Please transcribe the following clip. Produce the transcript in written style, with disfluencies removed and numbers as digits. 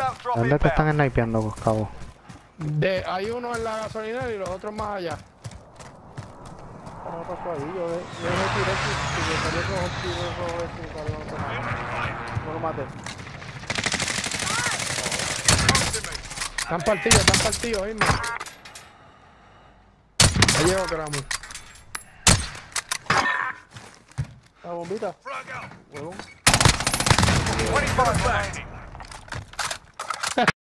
Loadout drop ¿Dónde te están inbound. snipeando, cabo? Hay uno en la gasolinera y los otros más allá. ¿Qué pasó ahí? Yo me tiré y me salió con el tiro rojo ese y salió otro más. No lo maté. Están partidos, Irma. Ahí llegó Cramo. La bombita. Frag out. Huevón. 25 remaining.